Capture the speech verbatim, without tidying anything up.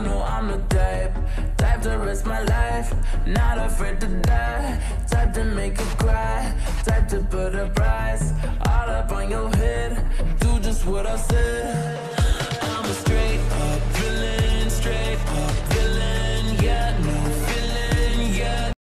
know I'm the type, type to risk my life, not afraid to die, type to make you cry, type to put a price all up on your head, do just what I said.